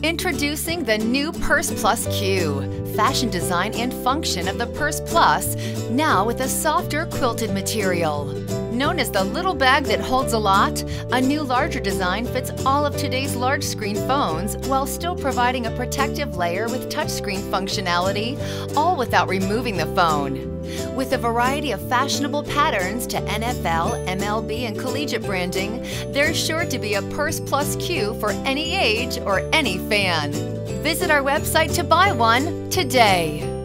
Introducing the new PursePlus Q. Fashion design and function of the PursePlus, now with a softer quilted material. Known as the little bag that holds a lot, a new larger design fits all of today's large screen phones while still providing a protective layer with touchscreen functionality, all without removing the phone. With a variety of fashionable patterns to NFL, MLB, and collegiate branding, there's sure to be a PursePlus Q for any age or any fan. Visit our website to buy one today.